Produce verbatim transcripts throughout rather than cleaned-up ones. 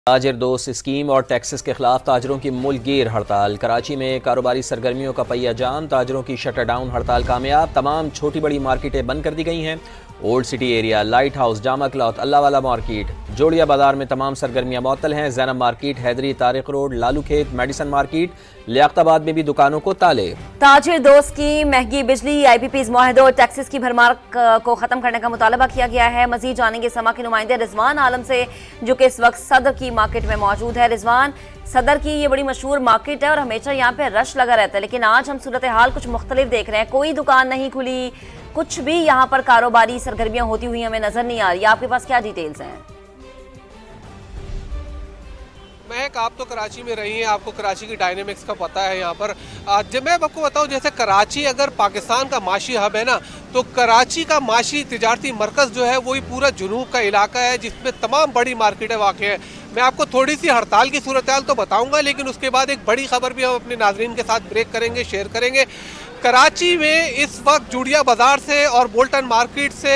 ताजिर दोस्त स्कीम और टैक्सेस के खिलाफ ताजरों की मुल्कगीर हड़ताल। कराची में कारोबारी सरगर्मियों का पहिया जाम, ताजरों की शटर डाउन हड़ताल कामयाब। तमाम छोटी बड़ी मार्केटें बंद कर दी गई हैं। Old city area, light house, Jama cloth, Allahwala market, Jodia Bazaar में तमाम सरगर्मियां मुअत्तल हैं। Zainab market, Haidery, Tariq road, Lalu Khet, medicine market, Liaquatabad में भी दुकानों को ताले। ताजिर दोस्त की महंगी बिजली, आई पी पी मुआहदों और टैक्सेस की भरमार को खत्म करने का मुतालबा किया गया है। मजीद जानेंगे समा के नुमाइंदे रिजवान आलम से, जो कि इस वक्त सदर की मार्केट में मौजूद है। रिजवान, सदर की ये बड़ी मशहूर मार्केट है और हमेशा यहाँ पे रश लगा रहता है, लेकिन आज हम सूरत हाल कुछ मुख्तलिफ देख रहे हैं। कोई दुकान नहीं खुली, कुछ भी यहाँ पर कारोबारी सरगर्मियां होती हुई हमें नजर नहीं आ रही। आपके पास क्या डिटेल्स हैं? महक, आप तो कराची में रही हैं, आपको कराची की डायनेमिक्स का पता है। यहाँ पर जब मैं आपको बताऊँ, जैसे कराची अगर पाकिस्तान का माशी हब है ना, तो कराची का माशी तिजारती मरकज़ जो है वही पूरा जुनूब का इलाका है, जिसमें तमाम बड़ी मार्केटें वाक़ हैं। मैं आपको थोड़ी सी हड़ताल की सूरत हाल तो बताऊँगा, लेकिन उसके बाद एक बड़ी खबर भी हम अपने नाजरीन के साथ ब्रेक करेंगे, शेयर करेंगे। कराची में इस वक्त जुड़िया बाज़ार से और बोल्टन मार्केट से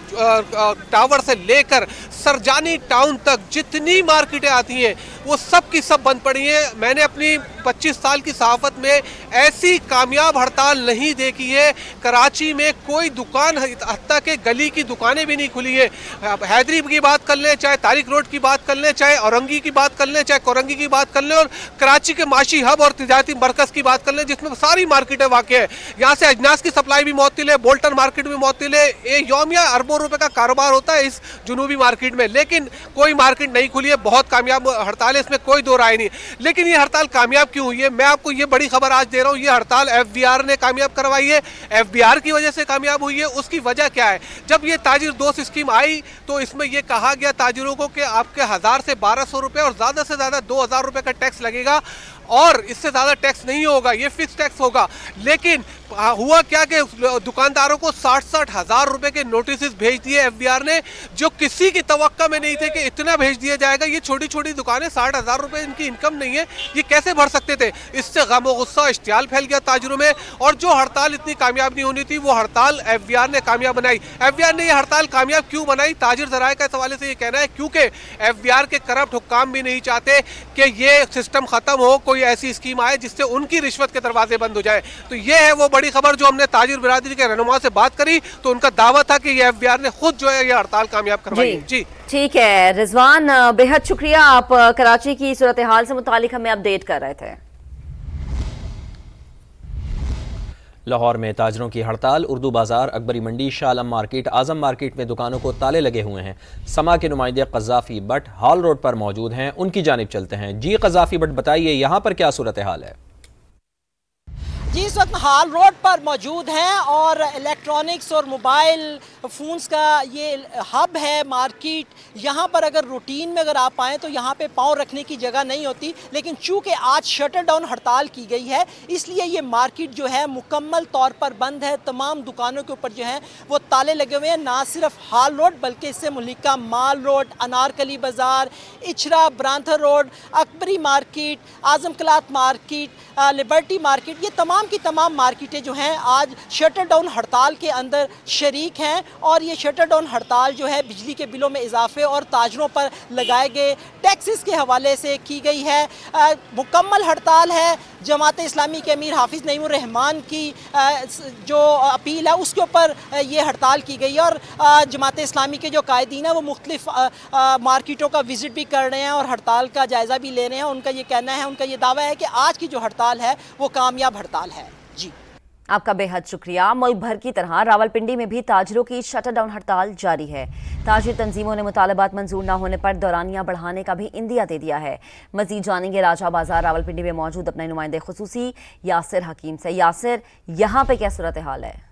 टावर से लेकर सरजानी टाउन तक जितनी मार्केटें आती हैं वो सब की सब बंद पड़ी हैं। मैंने अपनी पच्चीस साल की सहाफत में ऐसी कामयाब हड़ताल नहीं देखी है। कराची में कोई दुकान, हत्ता के गली की दुकानें भी नहीं खुली है। हैदरी की बात कर लें, चाहे तारिक रोड की बात कर लें, चाहे औरंगी की बात कर लें, चाहे कोरंगी की बात कर लें, और कराची के माशी हब और तिजारती मरकज़ की बात कर लें, जिसमें सारी मार्केटें वाक़ है। यहाँ से अजनास की सप्लाई भी मुअत्तिल है, बोल्टन मार्केट भी मुअत्तिल है। ये यौमिया अरबों रुपए का कारोबार होता है इस जुनूबी मार्केट में, लेकिन कोई मार्केट नहीं खुली है। बहुत कामयाब हड़ताल है, इसमें कोई दो राय नहीं। लेकिन ये हड़ताल कामयाब क्यों हुई है, मैं आपको ये बड़ी खबर आज दे रहा हूँ। ये हड़ताल एफ बी आर ने कामयाब करवाई है। एफ बी आर की वजह से कामयाब हुई है। उसकी वजह क्या है? जब ये ताजिर दोस्त स्कीम आई तो इसमें यह कहा गया ताजिरों को कि आपके हजार से बारह सौ रुपए और ज्यादा से ज्यादा दो हजार रुपए का टैक्स लगेगा और इससे ज्यादा टैक्स नहीं होगा, ये फिक्स टैक्स होगा। लेकिन हुआ क्या कि दुकानदारों को साठ साठ हजार रुपए के नोटिस भेज दिए एफ बी आर ने, जो किसी की तवक्का में नहीं थे कि इतना भेज दिया जाएगा। ये छोटी छोटी दुकानें, साठ हजार रुपए इनकी इनकम नहीं है, ये कैसे भर सकते थे? इससे गम और गुस्सा, इश्तियाल फैल गया ताजिरों में, और जो हड़ताल इतनी कामयाब नहीं होनी थी वो हड़ताल एफ बी आर ने कामयाब बनाई। एफ बी आर ने यह हड़ताल कामयाब क्यों बनाई? ताजिर ज़राए का इस हवाले से ये कहना है क्योंकि एफ बी आर के करप्ट हुक्काम भी नहीं चाहते कि ये सिस्टम खत्म हो, कोई ऐसी स्कीम आए जिससे उनकी रिश्वत के दरवाजे बंद हो जाए। तो ये है वो बड़ी खबर जो हमने ताजिर बिरादरी के रहनुमा से बात करी, तो उनका दावा था कि ये एफ बी आर ने खुद जो है ये हड़ताल कामयाब करवाई। जी ठीक है रिजवान, बेहद शुक्रिया। आप कराची की सूरत हाल से मुतालिक हमें अपडेट कर रहे थे। लाहौर में ताजरों की हड़ताल, उर्दू बाजार, अकबरी मंडी, शाह आलम मार्केट, आजम मार्केट में दुकानों को ताले लगे हुए हैं। समा के नुमाइंदे कज़ाफी बट हॉल रोड पर मौजूद हैं, उनकी जानिब चलते हैं। जी कज़ाफी बट, बताइए यहाँ पर क्या सूरत हाल है? जी, इस वक्त हाल रोड पर मौजूद हैं और इलेक्ट्रॉनिक्स और मोबाइल फ़ोन्स का ये हब है मार्केट। यहाँ पर अगर रूटीन में अगर आप आएँ तो यहाँ पे पाँव रखने की जगह नहीं होती, लेकिन चूँकि आज शटर डाउन हड़ताल की गई है इसलिए ये मार्केट जो है मुकम्मल तौर पर बंद है। तमाम दुकानों के ऊपर जो है वो ताले लगे हुए हैं। ना सिर्फ हाल रोड बल्कि इससे मुल्लिका माल road, Anarkali Bazaar, Ichhra, Brandreth road, Akbari market, Azam cloth market, liberty market, ये तमाम की तमाम मार्केटें जो हैं आज शटर डाउन हड़ताल के अंदर शरीक हैं। और ये शटर डाउन हड़ताल जो है बिजली के बिलों में इजाफे और ताजरों पर लगाए गए टैक्सेस के हवाले से की गई है। आ, मुकम्मल हड़ताल है। जमात इस्लामी के अमीर हाफिज़ नईमुर रहमान की आ, जो अपील है उसके ऊपर ये हड़ताल की गई है। और जमात इस्लामी के जो कायदीन है वो मुख्तलिफ मार्केटों का विज़िट भी कर रहे हैं और हड़ताल का जायज़ा भी ले रहे हैं। उनका ये कहना है, उनका ये दावा है कि आज की जो हड़ताल है वो कामयाब हड़ताल है। जी आपका बेहद शुक्रिया। मुल्क भर की तरह रावलपिंडी में भी ताजिरों की शटर डाउन हड़ताल जारी है। ताजिर तंजीमों ने मुतालबात मंजूर न होने पर दौरानिया बढ़ाने का भी इंदिया दे दिया है। मजीद जानेंगे राजा बाजार रावलपिंडी में मौजूद अपने नुमाइंदे खुसूसी यासिर हकीम से। यासिर, यहाँ पे क्या सूरत हाल है?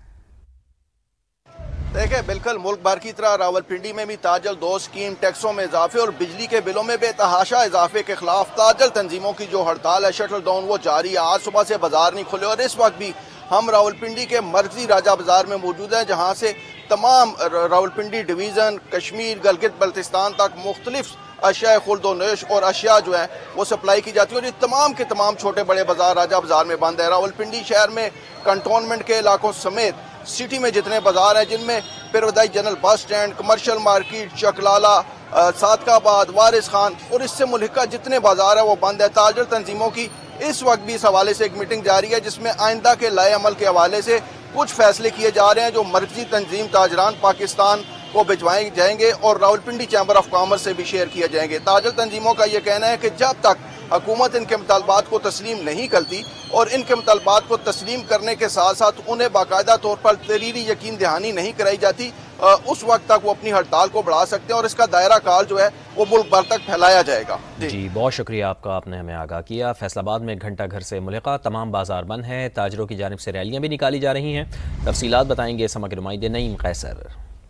देखिए, बिल्कुल मुल्क भर की तरह रावलपिंडी में भी ताजल दो स्कीम, टैक्सों में इजाफे और बिजली के बिलों में बेतहाशा इजाफे के खिलाफ ताजल तंजीमों की जो हड़ताल है, शटर डाउन, वो जारी है। आज सुबह से बाजार नहीं खुले और इस वक्त भी हम रावलपिंडी के मरकजी राजा बाजार में मौजूद हैं, जहाँ से तमाम रावलपिंडी डिवीज़न, कश्मीर, गलगित बल्तिस्तान तक मुख्तलिफ अशिया खुल्दो नोश और अशिया जो है वो सप्लाई की जाती है। और ये तमाम के तमाम छोटे बड़े बाजार राजा बाजार में बंद है। रावलपिंडी शहर में कंटोनमेंट के इलाकों समेत सिटी में जितने बाजार हैं, जिनमें Pirwadhai general bus stand, commercial market, Chaklala, Sadiqabad, Waris Khan और इससे मुल्हिका जितने बाजार है वो बंद है। ताजर तंजीमों की इस वक्त भी इस हवाले से एक मीटिंग जारी है जिसमें आइंदा के लाए अमल के हवाले से कुछ फैसले किए जा रहे हैं जो मरकजी तंजीम ताजरान पाकिस्तान को भिजवाए जाएंगे और रावलपिंडी चैम्बर ऑफ कॉमर्स से भी शेयर किए जाएंगे। ताजर तंजीमों का यह कहना है कि जब तक हुकूमत इनके मुतालबात को तस्लीम नहीं करती और इनके मुतालबात को तस्लीम करने के साथ साथ उन्हें बाकायदा तौर पर तहरीरी यकीन दहानी नहीं कराई जाती, उस वक्त तक वो अपनी हड़ताल को बढ़ा सकते हैं और इसका दायरा कार जो है वो मुल्क भर तक फैलाया जाएगा। जी बहुत शुक्रिया आपका, आपने हमें आगाह किया। फैसलाबाद में घंटा घर से मुल्हिका तमाम बाजार बंद हैं, ताजरों की जानिब से रैलियाँ भी निकाली जा रही हैं। तफसीलात बताएंगे समा के नुमाइंदे नईम कैसर।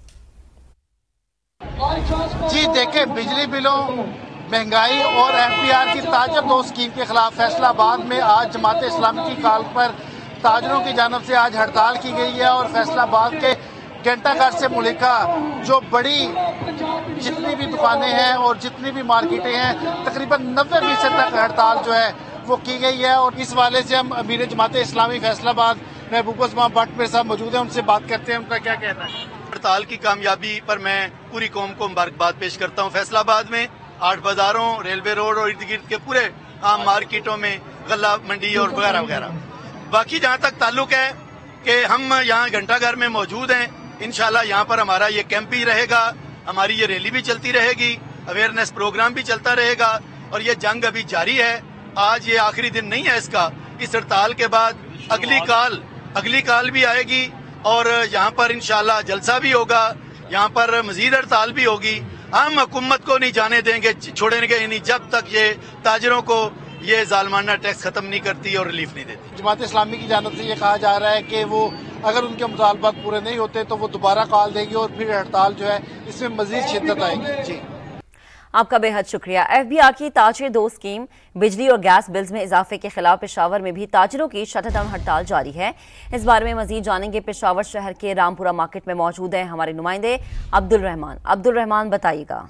जी देखें, बिजली बिलों, महंगाई और एफ पी आर की ताजर दो स्कीम के खिलाफ फैसलाबाद में आज जमात इस्लामी की कॉल पर ताजरों की जानिब से आज हड़ताल की गई है और फैसलाबाद के घंटाघर से मुल्हिका जो बड़ी जितनी भी दुकानें हैं और जितनी भी मार्केटें हैं तकरीबन नब्बे फीसद तक हड़ताल जो है वो की गई है। और इस वाले से हम अमीर जमात इस्लामी फैसलाबाद महबूब उस्मान भट्ट मेरे साथ मौजूद हैं, उनसे बात करते हैं उनका क्या कहना है। हड़ताल की कामयाबी पर मैं पूरी कौम को मुबारकबाद पेश करता हूँ। फैसलाबाद में आठ बाजारों, रेलवे रोड और इर्द गिर्द के पूरे आम मार्केटों में गल्ला मंडी और वगैरह वगैरह। बाकी जहाँ तक ताल्लुक है कि हम यहाँ घंटाघर में मौजूद हैं, इंशाल्लाह यहाँ पर हमारा ये कैंप भी रहेगा, हमारी ये रैली भी चलती रहेगी, अवेयरनेस प्रोग्राम भी चलता रहेगा और ये जंग अभी जारी है। आज ये आखिरी दिन नहीं है इसका। इस हड़ताल के बाद अगली काल अगली काल भी आएगी और यहाँ पर इंशाल्लाह जलसा भी होगा, यहाँ पर मजीद हड़ताल भी होगी। हम हुकूमत को नहीं जाने देंगे, छोड़ेंगे नहीं जब तक ये ताजरों को ये जालमाना टैक्स खत्म नहीं करती और रिलीफ नहीं देती। जमात इस्लामी की जानिब से ये कहा जा रहा है कि वो अगर उनके मुतालबात पूरे नहीं होते तो वो दोबारा कॉल देगी और फिर हड़ताल जो है इसमें मजीद शिद्दत आएगी। जी आपका बेहद शुक्रिया। एफ बी आर की ताजर दो स्कीम बिजली और गैस बिल्स में इजाफे के खिलाफ पेशावर में भी ताजरों की शटरडाउन हड़ताल जारी है। इस बारे में मजीद जानेंगे, पेशावर शहर के रामपुरा मार्केट में मौजूद है हमारे नुमाइंदे अब्दुल रहमान। अब्दुल रहमान बताइएगा।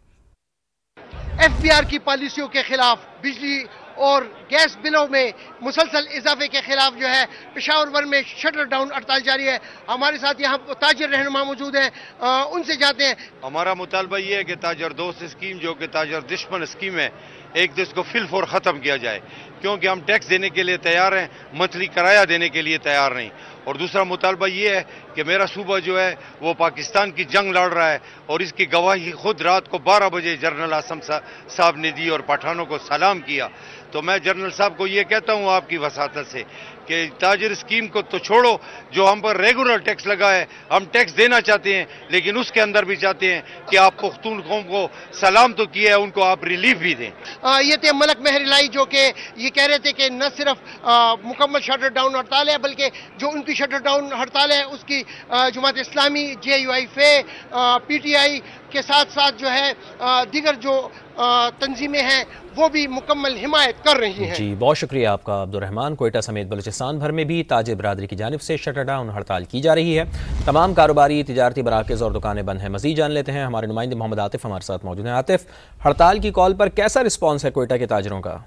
एफ बी आर की पॉलिसियों के खिलाफ, बिजली और गैस बिलों में मुसलसल इजाफे के खिलाफ जो है पेशावर भर में शटर डाउन हड़ताल जारी है। हमारे साथ यहाँ ताजर रहनुमा मौजूद हैं, उनसे जाते हैं। हमारा मुतालबा ये है कि ताजर दोस्त स्कीम जो कि ताजर दुश्मन स्कीम है, एक तो इसको फिल फोर ख़त्म किया जाए क्योंकि हम टैक्स देने के लिए तैयार हैं, मंथली किराया देने के लिए तैयार नहीं। और दूसरा मुतालबा ये है कि मेरा सूबा जो है वो पाकिस्तान की जंग लड़ रहा है और इसकी गवाही खुद रात को बारह बजे जनरल आसम साहब ने दी और पठानों को सलाम किया। तो मैं जनरल साहब को ये कहता हूँ आपकी वसातत से कि ताजर स्कीम को तो छोड़ो, जो हम पर रेगुलर टैक्स लगा है, हम टैक्स देना चाहते हैं लेकिन उसके अंदर भी चाहते हैं कि आप पुख्तून कौम को सलाम तो किया है, उनको आप रिलीफ भी दें। आ, ये थे मलक महरिलाई जो कि ये कह रहे थे कि न सिर्फ आ, मुकम्मल शटर डाउन हड़ताल है बल्कि जो उनकी शटर डाउन हड़ताल है उसकी जमात इस्लामी, जे यू आई फे, पी टी आई के साथ साथ जो है दीगर जो तंजीमें हैं वो भी मुकम्मल हिमायत कर रही हैं। जी बहुत शुक्रिया आपका अब्दुल रहमान। कोयटा समेत बलूचिस्तान भर में भी ताजिर बरादरी की जानिब से शटर डाउन हड़ताल की जा रही है। तमाम कारोबारी, तिजारती मराकज़ और दुकानें बंद हैं। मजीद जान लेते हैं, हमारे नुमाइंदे मोहम्मद आतिफ हमारे साथ मौजूद हैं। आतिफ, हड़ताल की कॉल पर कैसा रिस्पॉन्स है कोयटा के ताजरों का?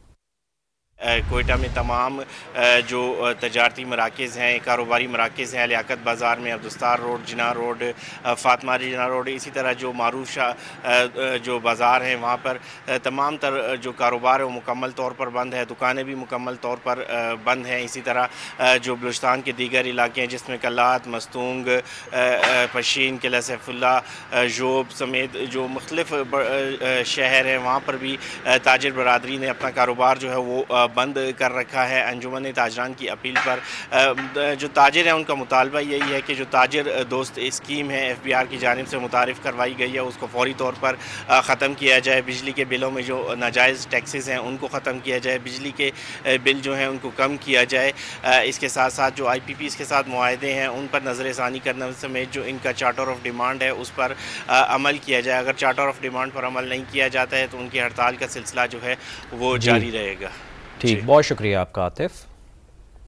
कोयटा में तमाम जो तजारती मराकज़ हैं, कारोबारी मराकज़ हैं, लियाकत बाज़ार में Abdussattar road, Jinnah road, Fatima Jinnah road, इसी तरह जो मारूफ जो बाज़ार हैं वहाँ पर तमाम तर जो कारोबार है वो मुकम्मल तौर पर बंद है, दुकानें भी मुकम्मल तौर पर बंद हैं। इसी तरह जो बलूचिस्तान के दीगर इलाके हैं जिसमें कल्लात, मस्तूंग, पशीन, किला सैफुल्ला, जोब समेत जो मुख्तलिफ शहर हैं वहाँ पर भी ताजिर बरादरी ने अपना कारोबार जो है वो बंद कर रखा है। अंजुमन ताजरान की अपील पर जो ताजिर हैं उनका मुतालबा यही है कि जो ताजिर दोस्त स्कीम है एफ बी आर की जानिब से मुतारिफ़ करवाई गई है उसको फौरी तौर पर ख़त्म किया जाए। बिजली के बिलों में जो नाजायज़ टैक्सेस हैं उनको ख़त्म किया जाए, बिजली के बिल जो हैं उनको कम किया जाए। इसके साथ साथ जो आई पी पी के साथ मुआहदे हैं उन पर नज़रसानी करने समेत जो इनका चार्टर ऑफ डिमांड है उस पर अमल किया जाए। अगर चार्टर ऑफ डिमांड पर अमल नहीं किया जाता है तो उनकी हड़ताल का सिलसिला जो है वो जारी रहेगा। ठीक, बहुत शुक्रिया आपका आतिफ।